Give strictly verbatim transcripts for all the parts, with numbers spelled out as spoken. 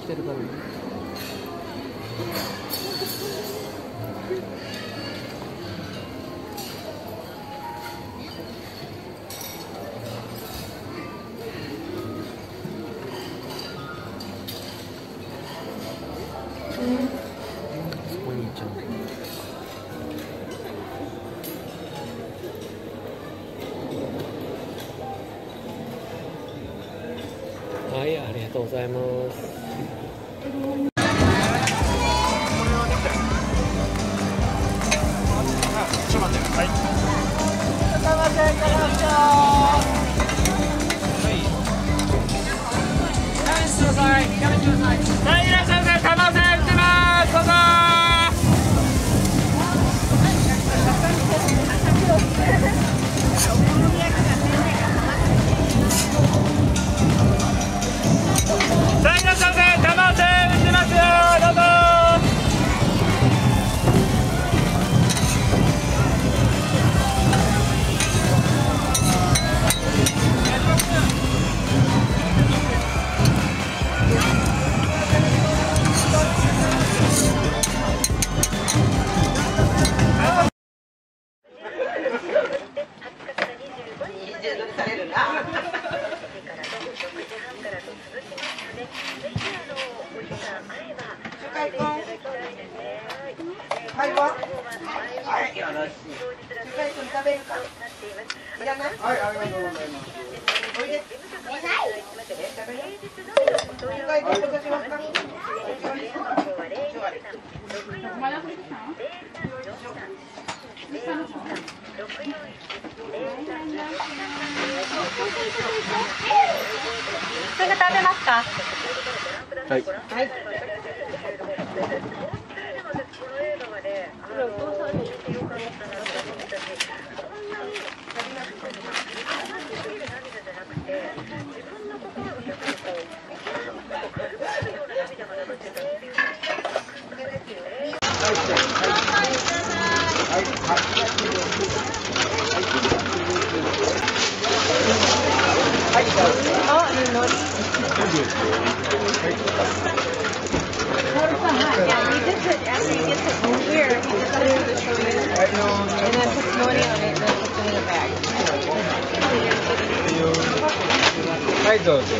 来てるからね。お兄ちゃん。はい、ありがとうございます。ちょっと待って、はい。ちょっと待って、はい。やめてください。やめてください。はい、いらっしゃいませ。可能性打ってます。どうぞ。さあ、いらっしゃいませ。可能性打ってますよ。どうぞ。はいわ。はい、よろしい。中華君食べるか。いらない。はい、ありがとうございます。おいで。いない。食べる。中華君どこしますか。まだこれ来たの。すぐ食べますか。はい。はい。はい、どうぞ。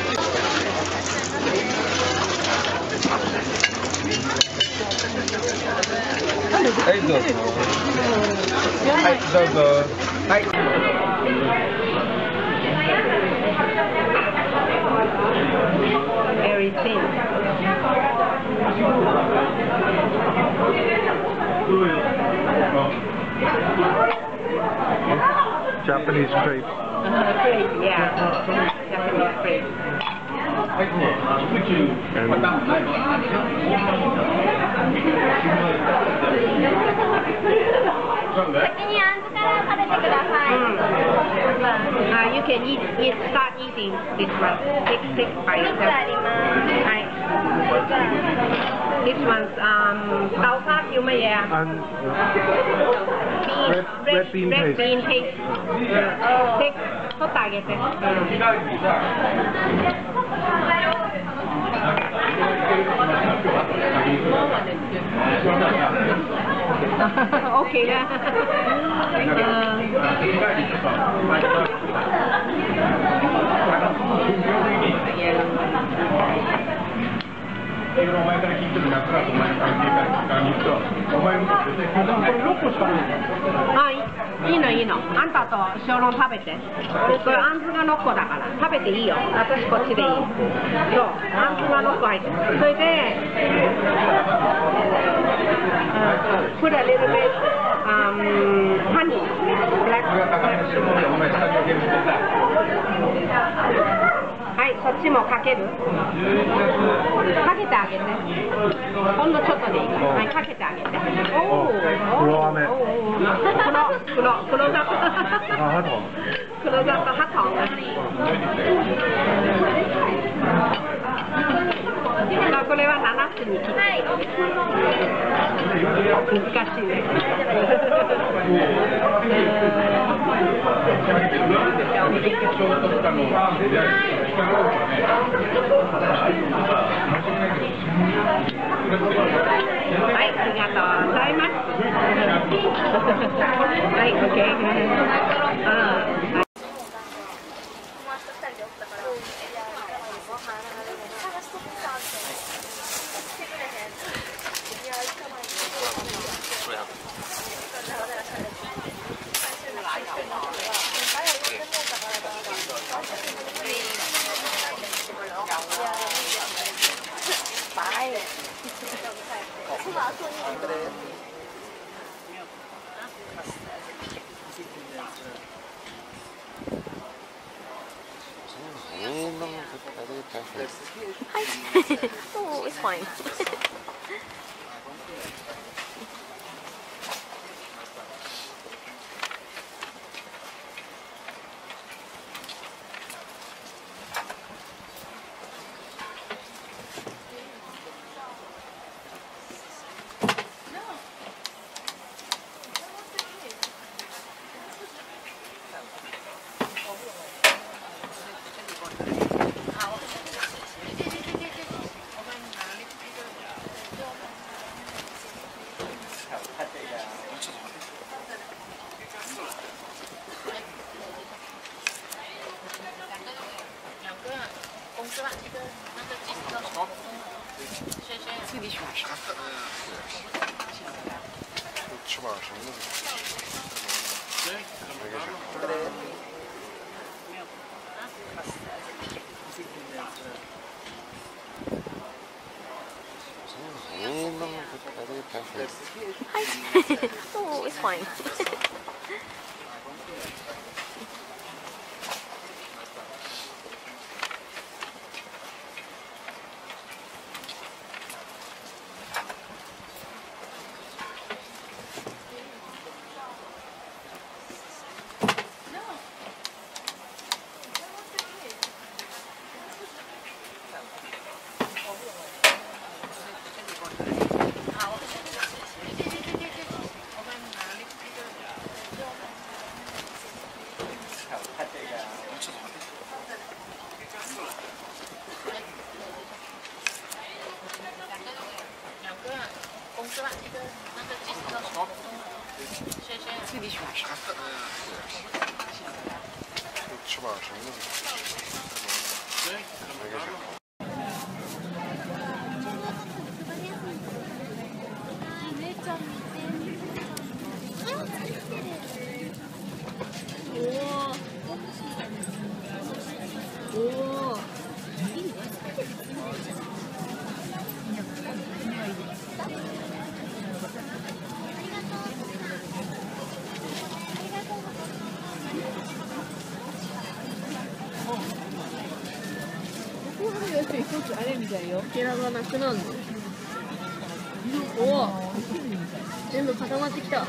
はい、どうぞ。はい、どうぞ。はい。Very thin. Japanese crepe. Crepe, yeah. Japanese crepe. Uh, you can eat, eat, start eating this one. Take, take by yourself. Right. This one's um, tau phát you may yeah. Bean, red, red bean red paste. Bean paste. Oh. Take, có tài cái thế. Okay lah. Uh, お前から聞いてる夏だとお前から聞いたら聞くとお前も絶対これろっこしかない。あ、いいのいいの。あんたと小籠食べて。これあんずがろっこだから食べていいよ。私こっちでいい。そう、あんずがろっこ入ってる。それで、uh, put a little bit um, honey, black. はい、そっちもかける。かけてあげて。ほんのちょっとでいいから。はい、かけてあげて。おお。黒飴。黒黒黒砂糖。あ、ハト。黒砂糖ハト。まあこれは七つに切って。難しいね。 はい、ありがとうございます。はい、オッケー。うん。 Oh, it's fine. Hi. Oh, it's fine.ゲラがなくなるの。おお、全部固まってきた。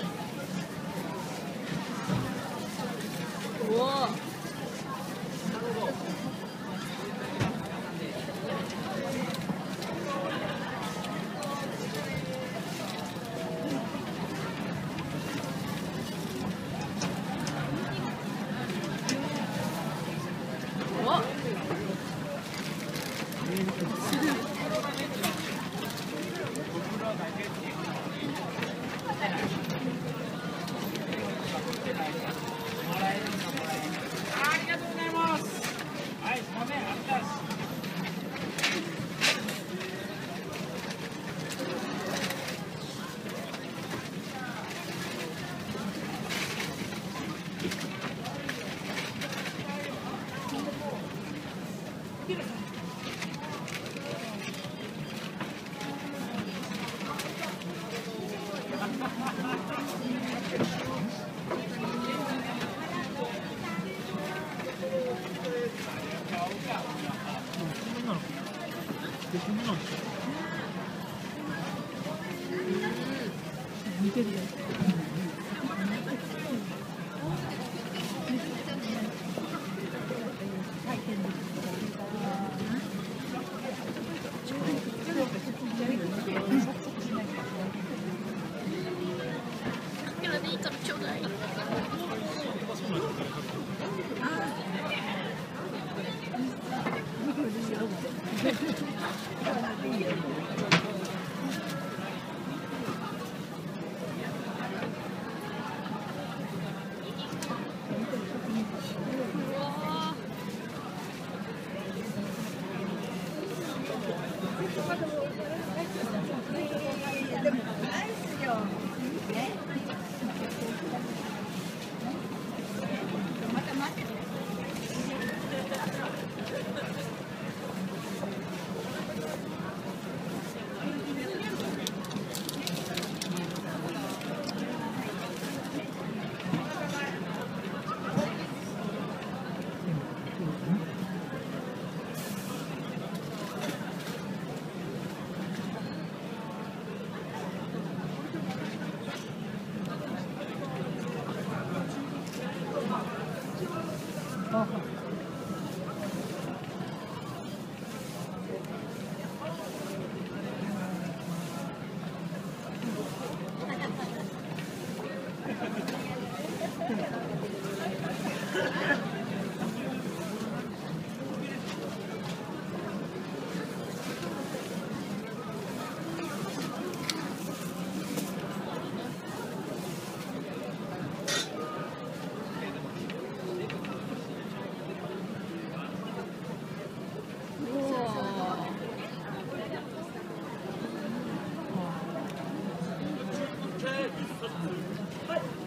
おお。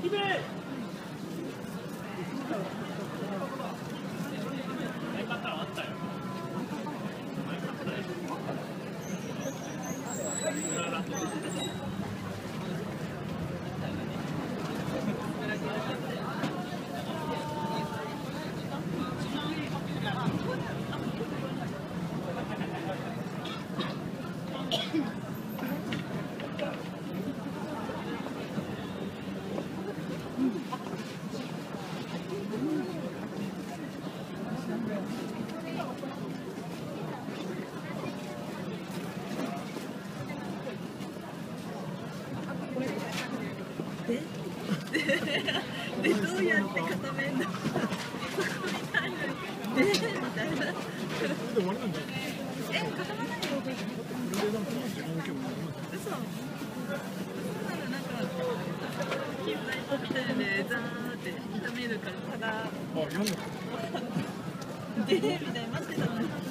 で、どうやって固めるの？そこみたいな。で、みたいな。え、固まらないよ。嘘。嘘ならなんか、金材取ってで、ザーって炒めるから、ただ。あ、読む。で、みたいな、待ってたのに。